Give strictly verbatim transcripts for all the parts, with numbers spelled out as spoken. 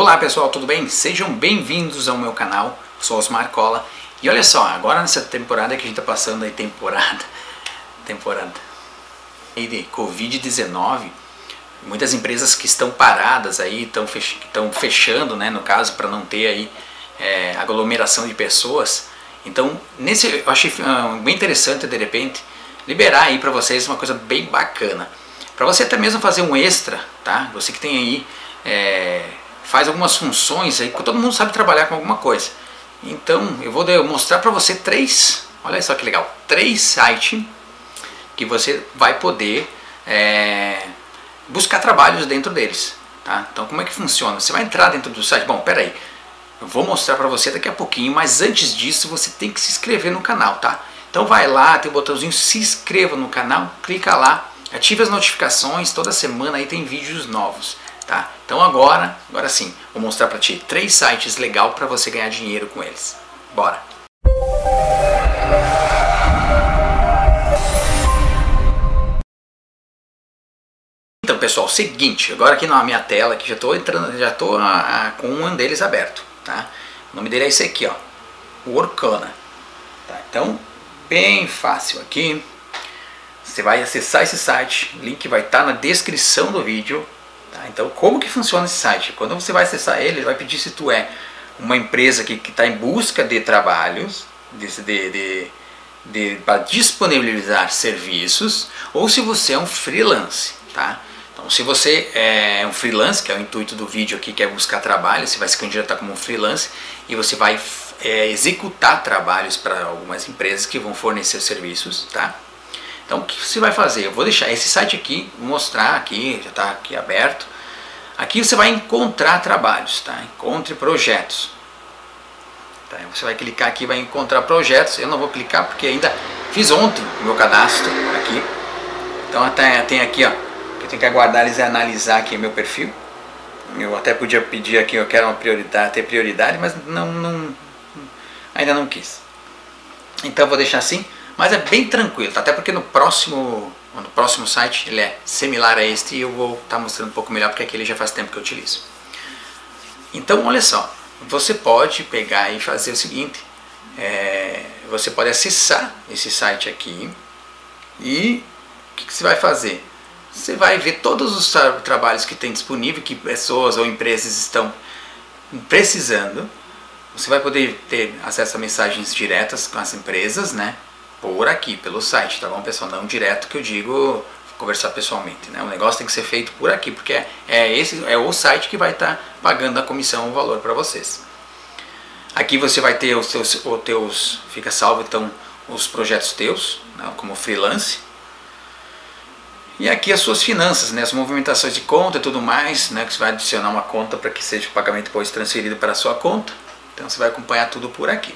Olá pessoal, tudo bem? Sejam bem-vindos ao meu canal, sou Osmar Cola. E olha só, agora nessa temporada que a gente está passando aí, temporada, temporada aí de covid dezenove, muitas empresas que estão paradas aí, estão fech fechando, né, no caso, para não ter aí é, aglomeração de pessoas. Então, nesse, eu achei uh, bem interessante, de repente, liberar aí para vocês uma coisa bem bacana. Para você até mesmo fazer um extra, tá? Você que tem aí, é, faz algumas funções aí, porque todo mundo sabe trabalhar com alguma coisa. Então, eu vou mostrar para você três, olha só que legal, três sites que você vai poder é, buscar trabalhos dentro deles, tá? Então, como é que funciona? Você vai entrar dentro do site, bom, peraí, eu vou mostrar para você daqui a pouquinho, mas antes disso você tem que se inscrever no canal, tá? Então vai lá, tem o botãozinho se inscreva no canal, clica lá, ative as notificações, toda semana aí tem vídeos novos, tá? Então agora, agora sim, vou mostrar para ti três sites legal para você ganhar dinheiro com eles. Bora! Então pessoal, seguinte, agora aqui na minha tela, que já estou entrando, já estou com um deles aberto, tá? O nome dele é esse aqui, ó, o Orkana, tá? Então, bem fácil aqui. Você vai acessar esse site, o link vai estar na descrição do vídeo, tá? Então, como que funciona esse site? Quando você vai acessar ele, ele vai pedir se tu é uma empresa que está em busca de trabalhos, de, de, de, de, para disponibilizar serviços, ou se você é um freelance, tá? Então, se você é um freelance, que é o intuito do vídeo aqui, que é buscar trabalho, você vai se candidatar como um freelance e você vai é, executar trabalhos para algumas empresas que vão fornecer serviços, tá? Então, o que você vai fazer? Eu vou deixar esse site aqui, vou mostrar aqui, já está aqui aberto. Aqui você vai encontrar trabalhos, tá? Encontre projetos. Tá? Você vai clicar aqui, vai encontrar projetos. Eu não vou clicar porque ainda fiz ontem o meu cadastro aqui. Então, até tem aqui, ó, que eu tenho que aguardar eles analisar aqui meu perfil. Eu até podia pedir aqui, eu quero uma prioridade, ter prioridade, mas não, não, ainda não quis. Então, eu vou deixar assim. Mas é bem tranquilo, tá? Até porque no próximo, no próximo site ele é similar a este e eu vou estar mostrando um pouco melhor porque aquele já faz tempo que eu utilizo. Então olha só, você pode pegar e fazer o seguinte, é, você pode acessar esse site aqui e o que, que você vai fazer? Você vai ver todos os tra trabalhos que tem disponível, que pessoas ou empresas estão precisando. Você vai poder ter acesso a mensagens diretas com as empresas, né? Por aqui, pelo site, tá bom pessoal? Não direto que eu digo conversar pessoalmente, né? O negócio tem que ser feito por aqui, porque é, é, esse, é o site que vai estar tá pagando a comissão, o valor para vocês. Aqui você vai ter os teus, os teus, fica salvo então os projetos teus, né? Como freelance. E aqui as suas finanças, né? As movimentações de conta e tudo mais, né? Que você vai adicionar uma conta para que seja o pagamento depois transferido para a sua conta. Então você vai acompanhar tudo por aqui.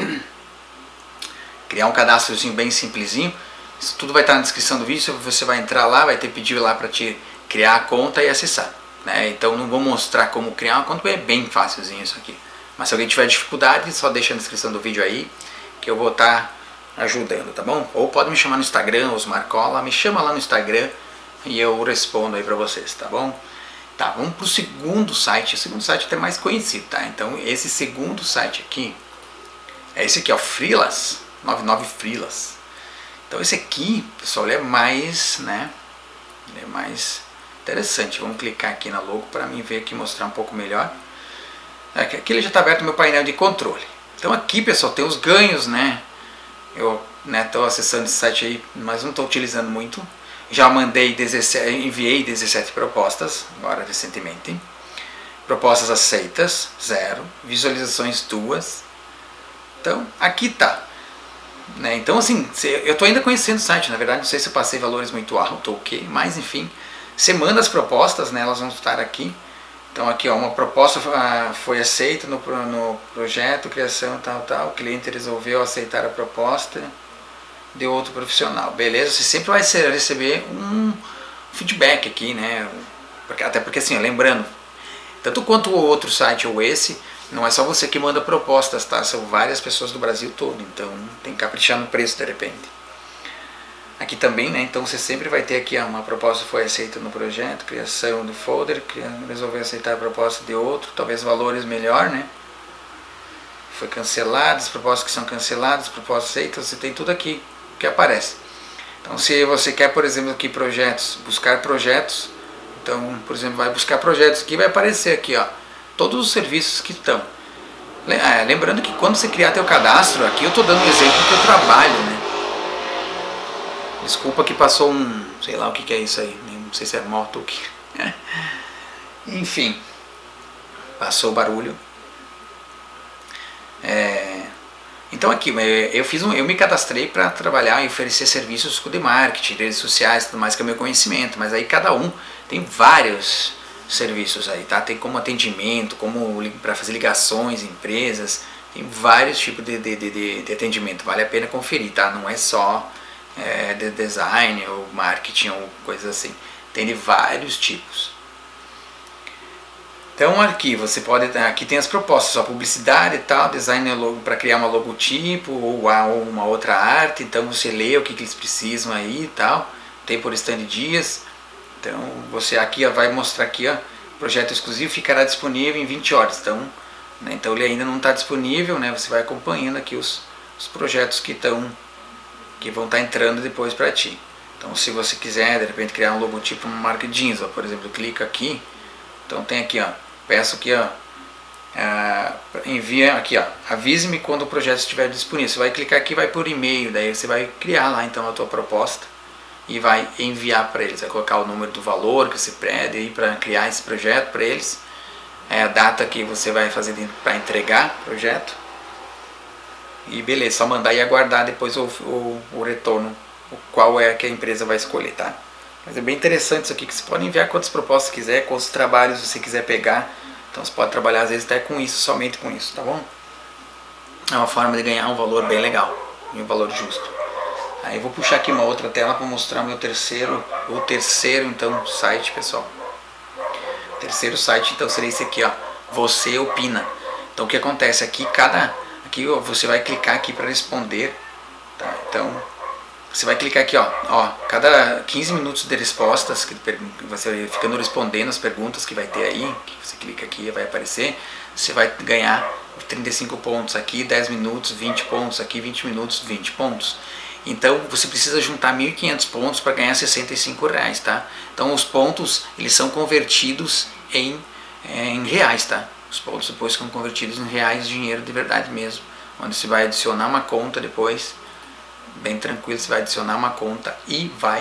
Criar um cadastrozinho bem simplesinho. Isso tudo vai estar na descrição do vídeo. Você vai entrar lá, vai ter pedido lá para te criar a conta e acessar, né? Então não vou mostrar como criar uma conta, é bem fácilzinho isso aqui. Mas se alguém tiver dificuldade, só deixa na descrição do vídeo aí, que eu vou estar ajudando, tá bom? Ou pode me chamar no Instagram, Osmar Cola, me chama lá no Instagram e eu respondo aí para vocês, tá bom? Tá, vamos para o segundo site. O segundo site é até mais conhecido, tá? Então esse segundo site aqui, é esse aqui, ó, Freelas. noventa e nove Freelas. Então esse aqui, pessoal, ele é mais, né, ele é mais interessante. Vamos clicar aqui na logo para mim ver aqui, mostrar um pouco melhor. Aqui ele já está aberto no meu painel de controle. Então aqui, pessoal, tem os ganhos, né? Eu estou, né, acessando esse site aí, mas não estou utilizando muito. Já mandei dezessete, enviei dezessete propostas, agora recentemente. Propostas aceitas, zero. Visualizações, duas. Então aqui tá. Né? Então assim, eu estou ainda conhecendo o site, na verdade não sei se eu passei valores muito altos ou o que, mas enfim, você manda as propostas, né? Elas vão estar aqui. Então aqui, ó, uma proposta foi aceita no, no projeto, criação tal, tal, o cliente resolveu aceitar a proposta de outro profissional, beleza? Você sempre vai receber um feedback aqui, né? Porque, até porque assim, lembrando, tanto quanto o outro site ou esse, não é só você que manda propostas, tá? São várias pessoas do Brasil todo, então tem que caprichar no preço de repente. aqui também, né? Então você sempre vai ter aqui, ó, uma proposta foi aceita no projeto, criação do folder, resolver aceitar a proposta de outro, talvez valores melhor, né? Foi canceladas, propostas que são canceladas, propostas aceitas, você tem tudo aqui que aparece. Então se você quer, por exemplo, aqui projetos, buscar projetos, então, por exemplo, vai buscar projetos aqui, vai aparecer aqui, ó, todos os serviços que estão. Lembrando que quando você criar teu cadastro, aqui eu estou dando um exemplo que eu trabalho, né? Desculpa que passou um, sei lá o que, que é isso aí, não sei se é moto ou o que. Enfim, passou o barulho. É, então aqui, eu, fiz um, eu me cadastrei para trabalhar e oferecer serviços de marketing, redes sociais, tudo mais que é o meu conhecimento, mas aí cada um tem vários serviços aí, tá? Tem como atendimento, como para fazer ligações, empresas, tem vários tipos de, de, de, de atendimento, vale a pena conferir, tá? Não é só é, de design ou marketing ou coisas assim, tem de vários tipos. Então aqui você pode, aqui tem as propostas, a publicidade e tal, design para criar uma logotipo ou, ou uma outra arte, então você lê o que, que eles precisam aí e tal, tem por stand dias, então você aqui ó, vai mostrar aqui, ó, projeto exclusivo ficará disponível em vinte horas, então, né, então ele ainda não está disponível, né, você vai acompanhando aqui os, os projetos que estão, que vão estar tá entrando depois para ti. Então se você quiser de repente criar um logotipo uma marca jeans, ó, por exemplo, clica aqui. Então tem aqui, ó, peço aqui, ó, uh, envia aqui, ó, avise-me quando o projeto estiver disponível. Você vai clicar aqui, vai por e-mail, daí você vai criar lá então a tua proposta e vai enviar para eles. Vai colocar o número do valor que você pede aí para criar esse projeto para eles, é a data que você vai fazer para entregar o projeto e beleza, só mandar e aguardar depois o, o, o retorno, o qual é que a empresa vai escolher, tá? Mas é bem interessante isso aqui, que você pode enviar quantas propostas quiser, quantos trabalhos você quiser pegar. Então você pode trabalhar às vezes até com isso, somente com isso, tá bom? É uma forma de ganhar um valor bem legal, e um valor justo. Aí eu vou puxar aqui uma outra tela para mostrar o meu terceiro, o terceiro então site, pessoal. O terceiro site então seria esse aqui, ó, Você Opina. Então o que acontece aqui, cada, aqui ó, você vai clicar aqui para responder, tá? Então você vai clicar aqui, ó, ó, cada quinze minutos de respostas, que você ficando respondendo as perguntas que vai ter aí, que você clica aqui e vai aparecer, você vai ganhar trinta e cinco pontos aqui, dez minutos, vinte pontos aqui, vinte minutos, vinte pontos. Então você precisa juntar mil e quinhentos pontos para ganhar sessenta e cinco reais, tá? Então os pontos, eles são convertidos em, é, em reais, tá? Os pontos depois são convertidos em reais, dinheiro de verdade mesmo, onde você vai adicionar uma conta depois, bem tranquilo, você vai adicionar uma conta e vai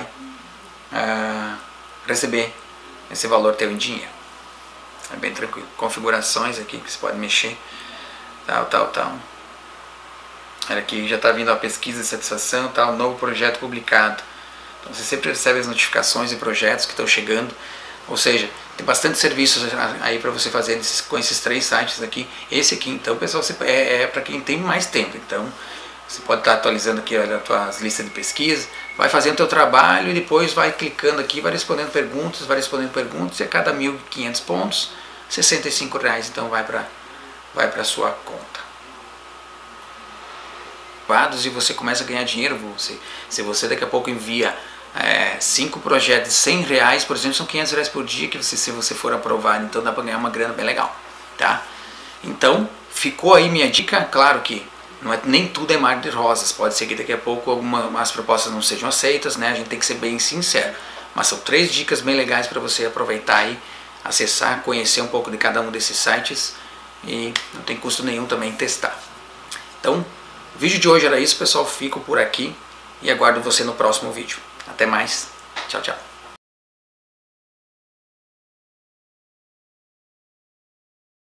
uh, receber esse valor teu em dinheiro. É bem tranquilo. Configurações aqui que você pode mexer, tal, tal, tal. Olha aqui, já está vindo a pesquisa de satisfação, tal, novo projeto publicado. Então você sempre recebe as notificações de projetos que estão chegando. Ou seja, tem bastante serviços aí para você fazer nesses, com esses três sites aqui. Esse aqui, então, pessoal, você, é, é para quem tem mais tempo. Então você pode estar atualizando aqui, olha, as tuas listas de pesquisa, vai fazendo o teu trabalho e depois vai clicando aqui, vai respondendo perguntas, vai respondendo perguntas e a cada mil e quinhentos pontos, sessenta e cinco reais, então vai para vai para sua conta. E você começa a ganhar dinheiro, você, se você daqui a pouco envia é, cinco projetos de cem reais, por exemplo, são quinhentos reais por dia que você, se você for aprovado, então dá para ganhar uma grana bem legal, tá? Então, ficou aí minha dica, claro que não é, nem tudo é mar de rosas, pode ser que daqui a pouco algumas propostas não sejam aceitas, né? A gente tem que ser bem sincero, mas são três dicas bem legais para você aproveitar aí, acessar, conhecer um pouco de cada um desses sites e não tem custo nenhum também testar. Então, o vídeo de hoje era isso, pessoal, fico por aqui e aguardo você no próximo vídeo. Até mais, tchau, tchau.